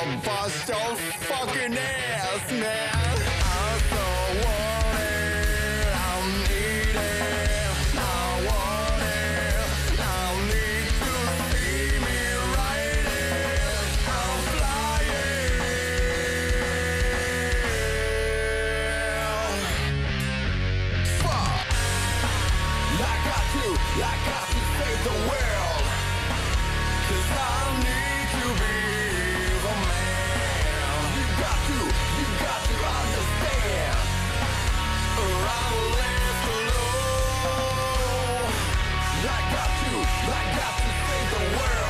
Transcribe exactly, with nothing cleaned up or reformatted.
I'll bust your fucking ass, man. I'm so wanted, I'm needed, I want it, I need to see me riding, I'm flying. Fuck, I got to, I got to save the world, 'cause I need to be the man. You got to, you got to understand, or I'll live alone. I got to, I got to save the world.